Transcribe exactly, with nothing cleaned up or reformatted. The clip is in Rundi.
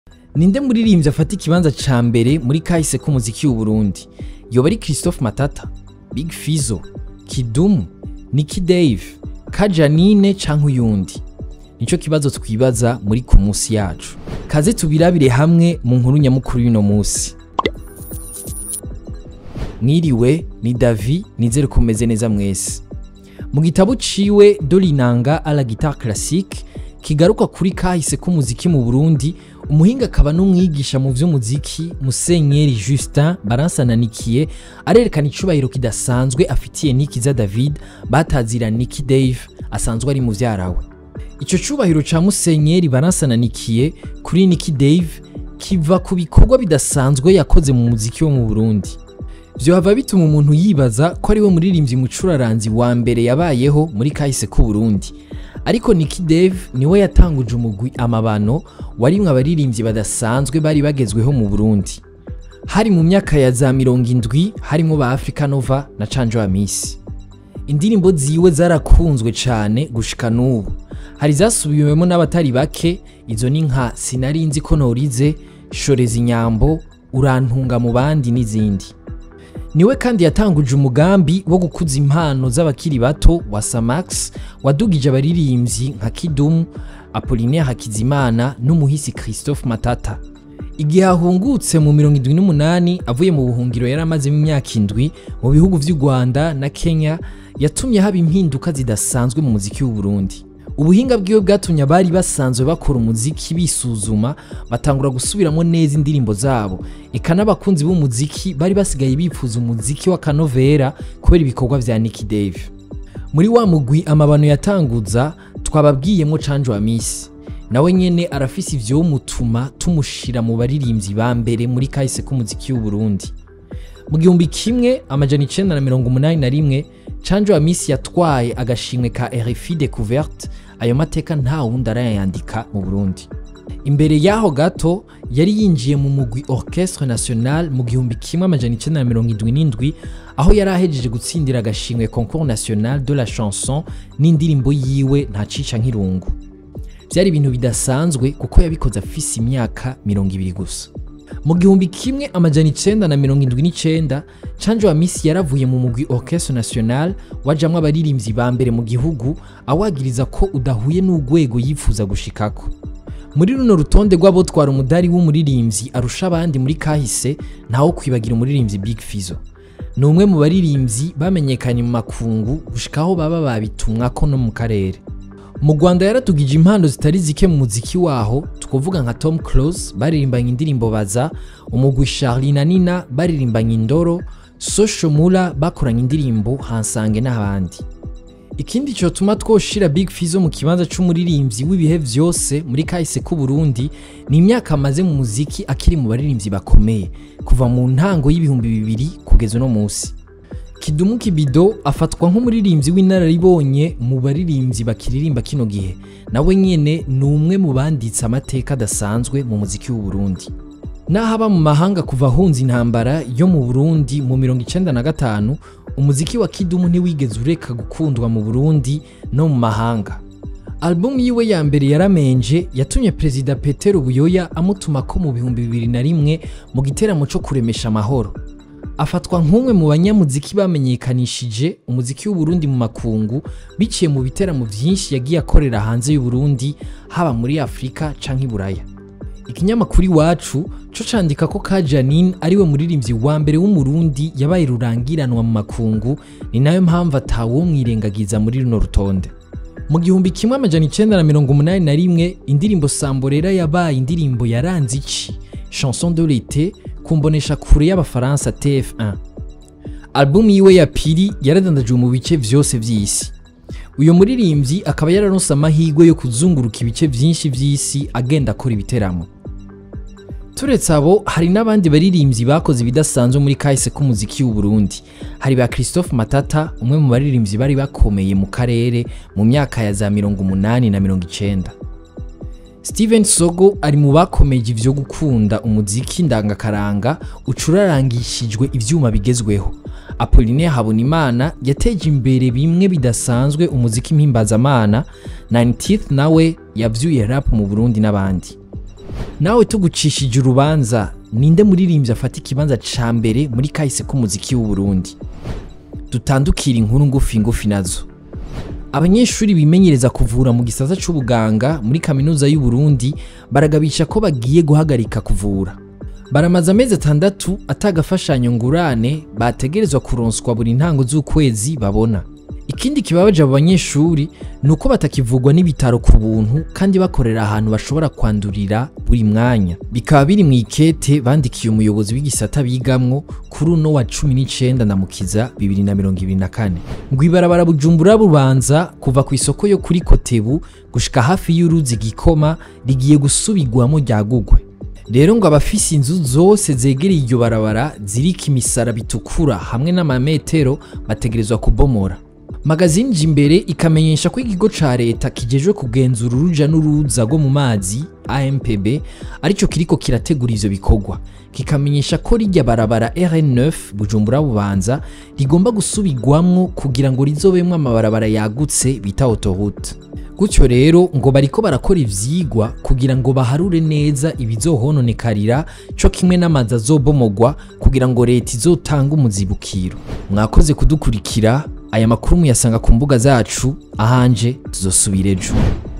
Ninde muririmvyi afata ikibanza ca mbere muri kahise k'umuziki w'u Burundi? Yoba ari Christophe Matata, Big Fizzo, Kidumu, Nikiza David, KhaDja Nin canke uyundi? Nico kibazo twibaza muri ku Musi yacu. Kaze tubirabire hamwe mu nkuru nyamukuru y'uno musi. Mwiriwe, ni David, nizere ko meze neza mwese. Mu gitabo ciwe Dolinanga à la guitare classique kigaruka kuri kahise k'umuziki mu Burundi, umuhinga akaba n'umwigisha mu vy'umuziki Musenyeri Justin baransananikiye arerekana icubahiro kidasanzwe afitiye Nikiza David batazira Nikiza David asanzwe ari muvyarawe. Ico cubahiro ca Musenyeri baransananikiye kuri Nikiza David kiva ku bikorwa bidasanzwe yakoze mu muziki wo mu Burundi. Vyo hava bituma umuntu yibaza ko ari we muririmvyi mucuraranzi wa mbere yabayeho muri kahise k'u Burundi. Ariko Nikiza David niwe yatanguje umugwi amabano warimwe abaririmbyi badasanzwe bari bagezweho mu Burundi. Hari mu myaka ya za mirongo indwi harimo ba Africa Nova na Canjo Amisi. Indirimbo ziwe zarakunzwe cane gushika n'ubu. Hari zasubiwemo n'abatari bake, izo ni nka Sinarinzi ko norize, Shoreza inyambo, Urantunga mu bandi n'izindi. Niwe kandi yatanguje umugambi wo gukuza impano z'abakiri bato wa Samax wadugije abaririmbyi nka Kidumu, Apollinaire Hakizimana n'umuhisi Christophe Matata. Igihe ahungutse mu mirongo indwi n'umunani avuye mu buhungiro yaramaze mu myaka indwi mu bihugu vy'u Rwanda na Kenya, yatumye haba impinduka zidasanzwe mu muziki w'u Burundi. Ubuhinga bwiwe bwatumye abari basanzwe bakora umuziki bisuzuma batangura gusubiramo neza indirimbo zabo. Eka n'abakunzi b'umuziki bari basigaye bipfuza umuziki wa kanovera kubera ibikorwa vya Nikiza David. Muri wa mugwi amabano yatanguza twababwiyemo Canjo Amisi. Nawe nyene arafise ivyo mutuma tumushira mu baririmbyi ba mbere muri kahise k'umuziki w'u Burundi. Mu gihumbi kimwe amajana icenda na mirongo umunani na rimwe Canjo Amisi yatwaye agashimwe ka R F I Découverte. Ayo mateka nta wundi arayandika mu Burundi. Imbere yaho gato yari yinjiye mu mugwi Orchestre National mu gihumbi kimwe amajana icenda na mirongo indwi n'indwi aho yari ahejeje gutsindira agashimwe Concours National de la Chanson n'indirimbo yiwe nta cica nk'irungu. Vyari ibintu bidasanzwe kuko yabikoze afise imyaka mirongo ibiri gusa. Mu gihumbi kimwe amajana icenda na mirongo indwi n'icenda Canjo Amisi yaravuye mu mugwi Orchestre National wajamwe abaririmbyi ba mbere mu gihugu awagiriza ko udahuye n'ugwego yifuza gushikako. Muri runo rutonde rw'abo twara umudari w'umuririmbyi arusha abandi muri kahise ntawo kwibagira umuririmbyi Big Fizzo. Ni umwe mu baririmbyi bamenyekanye mu makungu gushikaho baba babitumwako no mu karere. Mu Rwanda yaratugije impano zitari zike mu muziki waho, tukuvuga nka Tom Close baririmbanye indirimbo baza, umugwi Charlie na Nina baririmbanye indoro, Social Mula bakoranye indirimbo hansange n'abandi. Ikindi cyo tuma twoshira Big Fizzo mu kibanza c'umuririmbyi w'ibihe vyose muri kahise k'u Burundi ni imyaka amaze mu muziki akiri mu baririmbyi bakomeye kuva mu ntango y'ibihumbi bibiri kugeza no musi. Kidumu Kibido afatwa nk'umuririmbyi w'inararibonye mu baririmbyi bakiririmba kino gihe. Nawe nyene ni umwe mu banditse amateka adasanzwe mu muziki w'u Burundi. Nahaba mu mahanga kuva hunzi intambara yo mu Burundi mu mirongo icenda na gatanu, umuziki wa Kidumu ntiwigeze ureka gukundwa mu Burundi no mu mahanga. Album yiwe ya mbere yaramenje yatumye Perezida Petero Buyoya amutumako mu bihumbi bibiri na rimwe mu giteramo cyo kuremesha amahoro. Afatwa nk'umwe mu banyamuziki bamenyekanishije umuziki w'u Burundi mu makungu biciye mu biteramo vyinshi yagiye akorera hanze y'u Burundi haba muri Afrika canke Buraya. Ikinyamakuru iwacu co candika ko KhaDja Nin ariwe muririmbyi wa mbere w'umurundi yabaye rurangiranwa mu makungu, ni nayo mpamvu atawo mwirengagiza muri runo rutonde. Mu gihumbi kimwe amajana icenda na mirongo umunani na rimwe indirimbo Samborera yabaye indirimbo yaranze ici Chanson de l'été kumbonesha kure y'abafaransa T F un. Album yiwe ya piri yaradandajwe mu bice vyose vy'isi. Uyo muririmbyi akaba yararonse amahirwe yo kuzunguruka ibice vyinshi vy'isi agenda akora ibiteramo. Turetse abo hari n'abandi baririmbyi bakoze ibidasanzwe muri kahise k'umuziki w'u Burundi. Hari ba Christophe Matata, umwe mu baririmbyi bari bakomeye mu karere mu myaka ya za mirongo umunani na mirongo icenda. Steven Sogo ari mu bakomeje ivyo gukunda umuziki ndangakaranga ucurarangishijwe ivyuma bigezweho. Apollinaire Habonimana yateje imbere bimwe bidasanzwe umuziki mpimbazamana. nineteenth nawe yavyuye rap mu Burundi n'abandi. nawe tugucishije urubanza ninde muririmbyi afata ikibanza ca mbere muri kahise k'umuziki w'u Burundi? Dutandukira inkuru ngufi ngufi nazo. Abanyeshuri bimenyereza kuvura mu gisata c'ubuganga muri kaminuza y'u Burundi baragabisha ko bagiye guhagarika kuvura. Baramaze amezi atandatu atagafashanyo ngurane bategerezwa kuronswa buri ntango z'ukwezi babona. Ikindi kibabaje abo banyeshuri nuko batakivugwa n'ibitaro ku buntu kandi bakorera ahantu bashobora kwandurira buri mwanya. Bikaba biri mu ikete bandikiye umuyobozi w'igisata bigamwo kuri uno wa cumi n'icenda na Mukiza bibiri na mirongo ibiri na kane. Ngo ibarabara Bujumbura Rubanza kuva ku isoko yo kuri Kotebu gushika hafi y'uruzi Gikoma rigiye gusubigwamo ryagugwe. Rero ngo abafise inzu zose zegereye iryo barabara zirika imisara bitukura hamwe n'amametero bategerezwa kubomora. Magazine Jimbere ikamenyesha ko ikigo ca leta kijejwe kugenzura uruja n'uruza rwo mu mazi A M P B arico kiriko kirategura ivyo bikorwa, kikamenyesha ko rijya barabara R N neuf Bujumbura Bubanza rigomba gusubigwamwo kugira ngo rizobemwe amabarabara yagutse bita autoroute. Gutyo rero ngo bariko barakora ivyigwa kugira ngo baharure neza ibizohononekarira cyo kimwe n'amazi azobomogwa kugira ngo leta izotanga umuzibukiro. Mwakoze kudukurikira. Aya makuru muyasanga ku mbuga zacu, ahanje tuzosubira ejo.